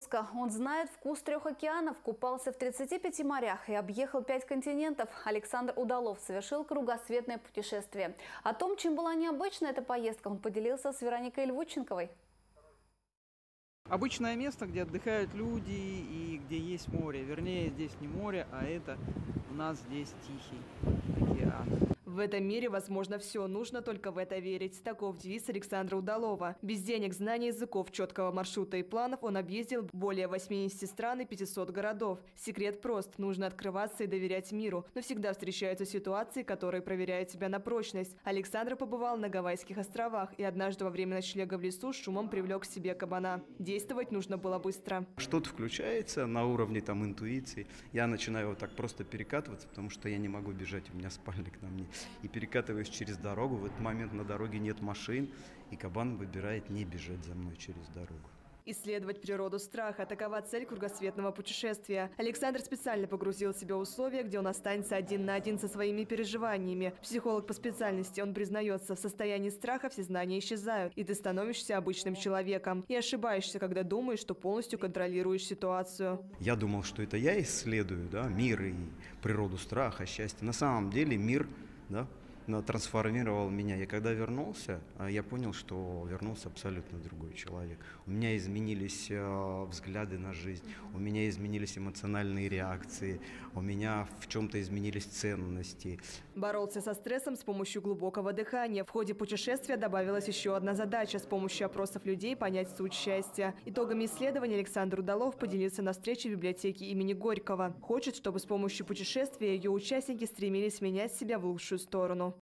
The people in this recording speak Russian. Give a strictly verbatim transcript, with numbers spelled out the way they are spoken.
Иркутска. Он знает вкус трех океанов, купался в тридцати пяти морях и объехал пять континентов. Александр Удалов совершил кругосветное путешествие. О том, чем была необычна эта поездка, он поделился с Вероникой Львученковой. Обычное место, где отдыхают люди и где есть море. Вернее, здесь не море, а это у нас здесь Тихий океан. В этом мире возможно все, нужно только в это верить. Таков девиз Александра Удалова. Без денег, знаний языков, четкого маршрута и планов он объездил более восьмидесяти стран и пятисот городов. Секрет прост. Нужно открываться и доверять миру. Но всегда встречаются ситуации, которые проверяют тебя на прочность. Александр побывал на Гавайских островах и однажды во время ночлега в лесу шумом привлек к себе кабана. Действовать нужно было быстро. Что-то включается на уровне там интуиции. Я начинаю вот так просто перекатываться, потому что я не могу бежать, у меня спальник на мне. И перекатываюсь через дорогу. В этот момент на дороге нет машин, и кабан выбирает не бежать за мной через дорогу. Исследовать природу страха – такова цель кругосветного путешествия. Александр специально погрузил себя в условия, где он останется один на один со своими переживаниями. Психолог по специальности, он признается, в состоянии страха все знания исчезают, и ты становишься обычным человеком. И ошибаешься, когда думаешь, что полностью контролируешь ситуацию. Я думал, что это я исследую, да, мир и природу страха, счастья. На самом деле мир, да, трансформировал меня. И когда вернулся, я понял, что вернулся абсолютно другой человек. У меня изменились взгляды на жизнь, у меня изменились эмоциональные реакции, у меня в чем-то изменились ценности. Боролся со стрессом с помощью глубокого дыхания. В ходе путешествия добавилась еще одна задача – с помощью опросов людей понять суть счастья. Итогами исследования Александр Удалов поделился на встрече в библиотеке имени Горького. Хочет, чтобы с помощью путешествия ее участники стремились менять себя в лучшую сторону.